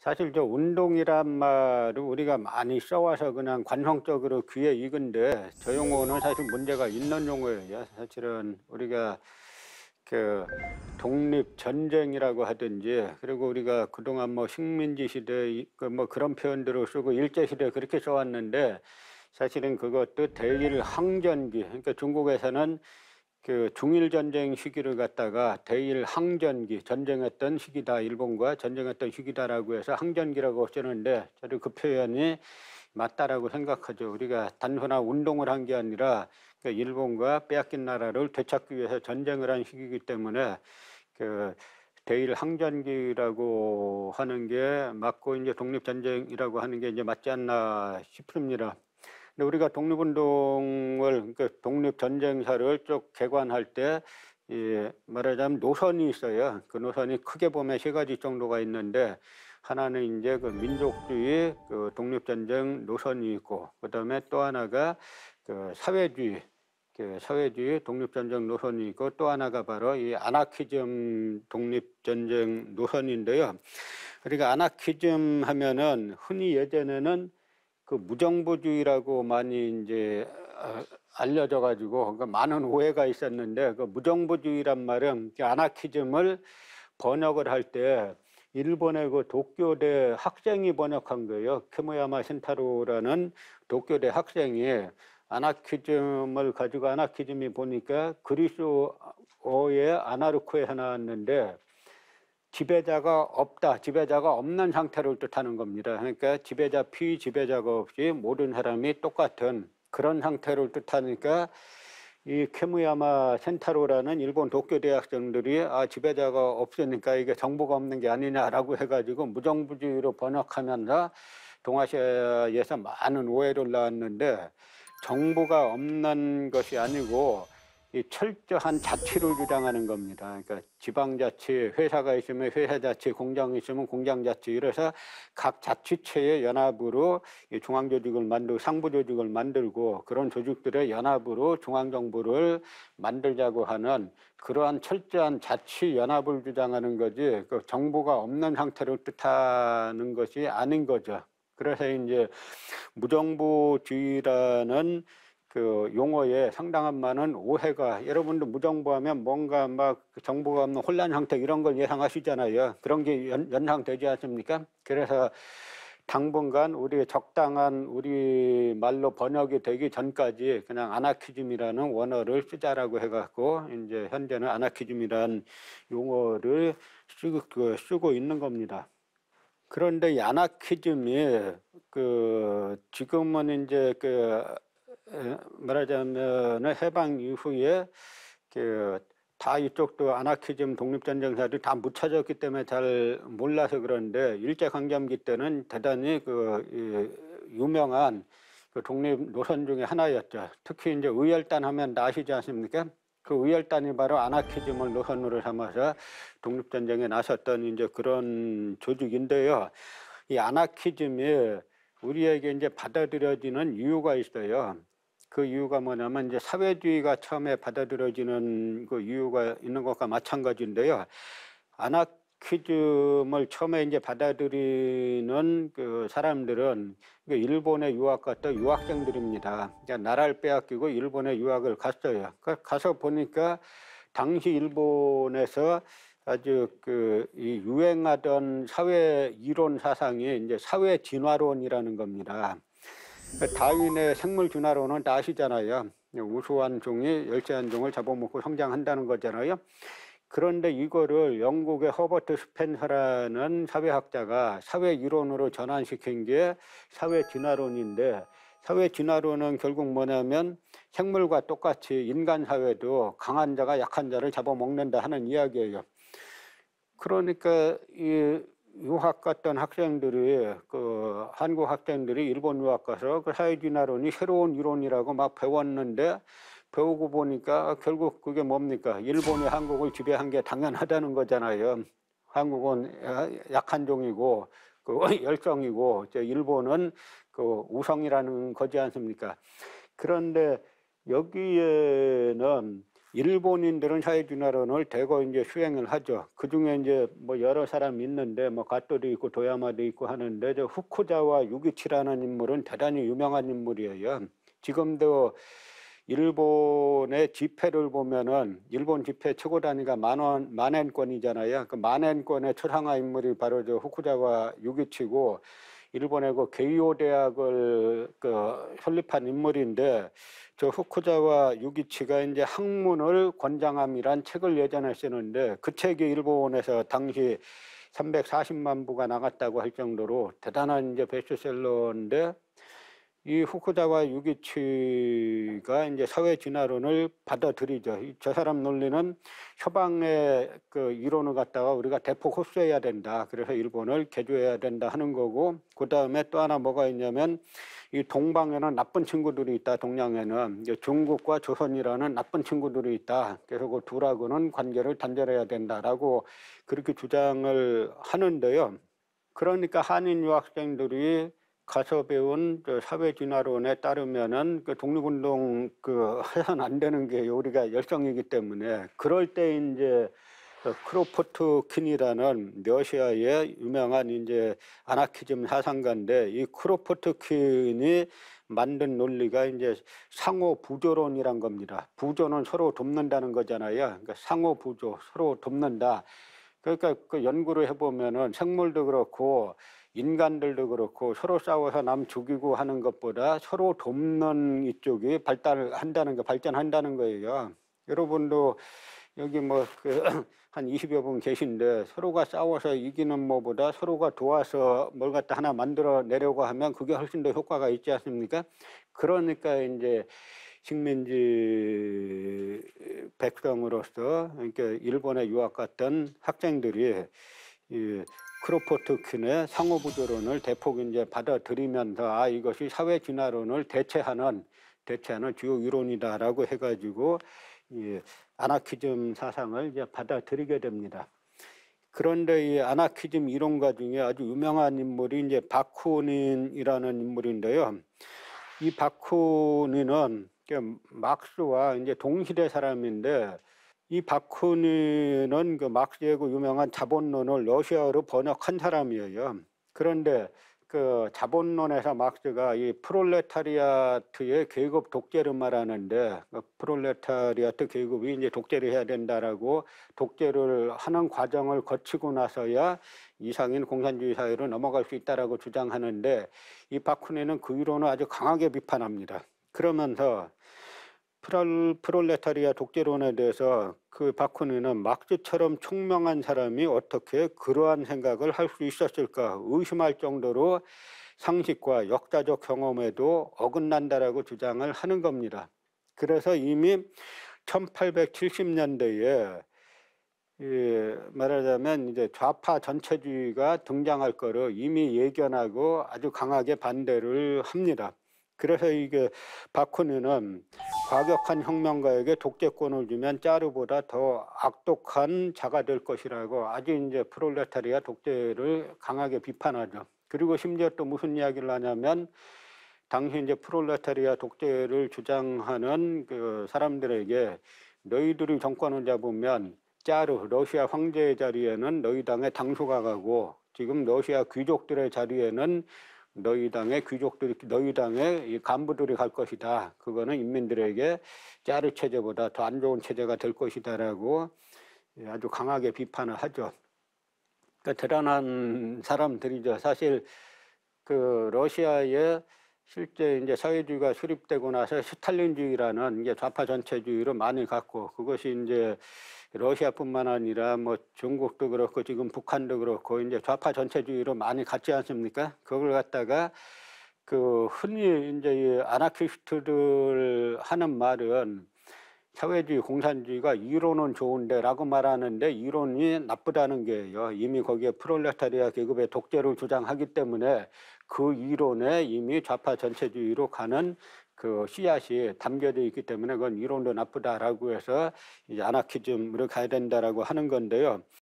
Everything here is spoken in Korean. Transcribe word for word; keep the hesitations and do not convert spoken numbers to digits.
사실 저 운동이란 말을 우리가 많이 써와서 그냥 관성적으로 귀에 익은데 저 용어는 사실 문제가 있는 용어예요. 사실은 우리가 그 독립전쟁이라고 하든지, 그리고 우리가 그동안 뭐 식민지 시대 그 뭐 그런 표현들을 쓰고 일제시대 그렇게 써왔는데, 사실은 그것도 대일 항전기, 그러니까 중국에서는 그 중일전쟁 시기를 갖다가 대일 항전기, 전쟁했던 시기다, 일본과 전쟁했던 시기다라고 해서 항전기라고 쓰는데, 저도 그 표현이 맞다라고 생각하죠. 우리가 단순한 운동을 한 게 아니라 그 일본과 빼앗긴 나라를 되찾기 위해서 전쟁을 한 시기이기 때문에 그 대일 항전기라고 하는 게 맞고, 이제 독립전쟁이라고 하는 게 이제 맞지 않나 싶습니다. 근데 우리가 독립운동을, 그러니까 독립전쟁사를 쭉 개관할 때, 이 말하자면 노선이 있어요. 그 노선이 크게 보면 세 가지 정도가 있는데, 하나는 이제 그 민족주의 그 독립전쟁 노선이 있고, 그 다음에 또 하나가 그 사회주의, 그 사회주의 독립전쟁 노선이 있고, 또 하나가 바로 이 아나키즘 독립전쟁 노선인데요. 그러니까 아나키즘 하면은 흔히 예전에는 그 무정부주의라고 많이 이제 알려져 가지고 그러니까 많은 오해가 있었는데, 그 무정부주의란 말은 아나키즘을 번역을 할 때 일본의 그 도쿄대 학생이 번역한 거예요. 케무야마 신타로라는 도쿄대 학생이 아나키즘을 가지고, 아나키즘이 보니까 그리스어의 아나르코에서 나왔는데 지배자가 없다, 지배자가 없는 상태를 뜻하는 겁니다. 그러니까 지배자, 피지배자가 없이 모든 사람이 똑같은 그런 상태를 뜻하니까, 이 케무야마 센타로라는 일본 도쿄 대학생들이 아 지배자가 없으니까 이게 정부가 없는 게 아니냐라고 해가지고 무정부주의로 번역하면서 동아시아에서 많은 오해를 낳았는데, 정부가 없는 것이 아니고 이 철저한 자치를 주장하는 겁니다. 그러니까 지방자치, 회사가 있으면 회사자치, 공장이 있으면 공장자치, 이래서 각 자치체의 연합으로 이 중앙조직을 만들고 상부조직을 만들고, 그런 조직들의 연합으로 중앙정부를 만들자고 하는 그러한 철저한 자치연합을 주장하는 거지, 그 정부가 없는 상태를 뜻하는 것이 아닌 거죠. 그래서 이제 무정부주의라는 그 용어에 상당한 많은 오해가, 여러분도 무정부하면 뭔가 막 정부가 없는 혼란 상태 이런 걸 예상하시잖아요. 그런 게 연, 연상되지 않습니까? 그래서 당분간 우리 적당한 우리 말로 번역이 되기 전까지 그냥 아나키즘이라는 원어를 쓰자라고 해갖고 이제 현재는 아나키즘이라는 용어를 쓰고, 그 쓰고 있는 겁니다. 그런데 이 아나키즘이 그 지금은 이제 그 말하자면 해방 이후에 그 다 이쪽도 아나키즘 독립전쟁사들이 다 묻혀졌기 때문에 잘 몰라서 그런데, 일제강점기 때는 대단히 그 유명한 그 독립 노선 중에 하나였죠. 특히 이제 의열단 하면 다 아시지 않습니까? 그 의열단이 바로 아나키즘을 노선으로 삼아서 독립전쟁에 나섰던 이제 그런 조직인데요. 이 아나키즘이 우리에게 이제 받아들여지는 이유가 있어요. 그 이유가 뭐냐면, 이제 사회주의가 처음에 받아들여지는 그 이유가 있는 것과 마찬가지인데요. 아나키즘을 처음에 이제 받아들이는 그 사람들은 일본에 유학 갔던 유학생들입니다. 그러니까 나라를 빼앗기고 일본에 유학을 갔어요. 가서 보니까 당시 일본에서 아주 그 이 유행하던 사회 이론 사상이 이제 사회 진화론이라는 겁니다. 다윈의 생물 진화론은 다 아시잖아요. 우수한 종이 열세한 종을 잡아먹고 성장한다는 거잖아요. 그런데 이거를 영국의 허버트 스펜서라는 사회학자가 사회 이론으로 전환시킨 게 사회 진화론인데, 사회 진화론은 결국 뭐냐면 생물과 똑같이 인간 사회도 강한 자가 약한 자를 잡아먹는다 하는 이야기예요. 그러니까 이 유학 갔던 학생들이, 그 한국 학생들이 일본 유학 가서 그 사회진화론이 새로운 이론이라고 막 배웠는데, 배우고 보니까 결국 그게 뭡니까? 일본이 한국을 지배한 게 당연하다는 거잖아요. 한국은 약한 종이고 그 열성이고, 일본은 그 우성이라는 거지 않습니까? 그런데 여기에는 일본인들은 사회주의론을 대거 이제 수행을 하죠. 그중에 이제 뭐 여러 사람이 있는데 뭐 가토도 있고 도야마도 있고 하는데 저 후쿠자와 유기치라는 인물은 대단히 유명한 인물이에요. 지금도 일본의 지폐를 보면은 일본 지폐 최고 단위가 만원 만엔권이잖아요. 그 만엔권의 초상화 인물이 바로 저 후쿠자와 유기치고 일본의 그 게이오 대학을 그 설립한 인물인데 저 후쿠자와 유기치가 이제 학문을 권장함이란 책을 예전에 쓰는데 그 책이 일본에서 당시 삼백사십만 부가 나갔다고 할 정도로 대단한 이제 베스트셀러인데 이 후쿠자와 유기치가 이제 사회 진화론을 받아들이죠. 저 사람 논리는 서방의 그 이론을 갖다가 우리가 대폭 흡수해야 된다. 그래서 일본을 개조해야 된다 하는 거고, 그 다음에 또 하나 뭐가 있냐면 이 동방에는 나쁜 친구들이 있다. 동양에는 중국과 조선이라는 나쁜 친구들이 있다. 그래서 그 둘하고는 관계를 단절해야 된다라고 그렇게 주장을 하는데요. 그러니까 한인 유학생들이 가서 배운 사회 진화론에 따르면은 그 독립운동 그 해서는 안 되는 게 우리가 열성이기 때문에 그럴 때 이제 크로포트킨이라는 러시아의 유명한 이제 아나키즘 사상가인데 이 크로포트킨이 만든 논리가 이제 상호 부조론이란 겁니다. 부조는 서로 돕는다는 거잖아요. 그러니까 상호 부조, 서로 돕는다. 그러니까 그 연구를 해보면은 생물도 그렇고 인간들도 그렇고 서로 싸워서 남 죽이고 하는 것보다 서로 돕는 이쪽이 발달을 한다는 거, 발전한다는 거예요. 여러분도 여기 뭐 그 한 이십여 분 계신데 서로가 싸워서 이기는 뭐보다 서로가 도와서 뭘 갖다 하나 만들어 내려고 하면 그게 훨씬 더 효과가 있지 않습니까? 그러니까 이제 식민지 백성으로서 그러니까 일본에 유학 갔던 학생들이 이 크로포트킨의 상호부조론을 대폭 이제 받아들이면서 아 이것이 사회 진화론을 대체하는 대체하는 주요 이론이다라고 해가지고 이 아나키즘 사상을 이제 받아들이게 됩니다. 그런데 이 아나키즘 이론가 중에 아주 유명한 인물이 이제 바쿠닌이라는 인물인데요. 이 바쿠닌은 막스와 이제 동시대 사람인데 이 바쿠닌은 그 막스의 그 유명한 자본론을 러시아어로 번역한 사람이에요. 그런데 그 자본론에서 막스가 이 프롤레타리아트의 계급 독재를 말하는데 그 프롤레타리아트 계급이 이제 독재를 해야 된다라고 독재를 하는 과정을 거치고 나서야 이상인 공산주의 사회로 넘어갈 수 있다라고 주장하는데 이 바쿠닌은 그 이론을 아주 강하게 비판합니다. 그러면서 프롤, 프롤레타리아 독재론에 대해서 그 바쿠닌은 막스처럼 총명한 사람이 어떻게 그러한 생각을 할 수 있었을까 의심할 정도로 상식과 역사적 경험에도 어긋난다라고 주장을 하는 겁니다. 그래서 이미 천팔백칠십 년대에 예, 말하자면 이제 좌파 전체주의가 등장할 거를 이미 예견하고 아주 강하게 반대를 합니다. 그래서 이게 바쿠닌은 과격한 혁명가에게 독재권을 주면 짜르보다 더 악독한 자가 될 것이라고 아주 이제 프롤레타리아 독재를 강하게 비판하죠. 그리고 심지어 또 무슨 이야기를 하냐면 당시 이제 프롤레타리아 독재를 주장하는 그 사람들에게 너희들이 정권을 잡으면 짜르 러시아 황제의 자리에는 너희 당의 당수가 가고 지금 러시아 귀족들의 자리에는 너희 당의 귀족들이 너희 당의 간부들이 갈 것이다. 그거는 인민들에게 짜르 체제보다 더 안 좋은 체제가 될 것이다라고 아주 강하게 비판을 하죠. 그러니까 대단한 사람들이죠. 사실 그 러시아에 실제 이제 사회주의가 수립되고 나서 스탈린주의라는 이제 좌파 전체주의로 많이 갔고 그것이 이제 러시아뿐만 아니라 뭐 중국도 그렇고 지금 북한도 그렇고 이제 좌파 전체주의로 많이 갔지 않습니까? 그걸 갖다가 그 흔히 이제 이 아나키스트들 하는 말은 사회주의, 공산주의가 이론은 좋은데라고 말하는데 이론이 나쁘다는 게요. 이미 거기에 프롤레타리아 계급의 독재를 주장하기 때문에 그 이론에 이미 좌파 전체주의로 가는 그 씨앗이 담겨져 있기 때문에 그건 이론도 나쁘다라고 해서 이제 아나키즘으로 가야 된다라고 하는 건데요.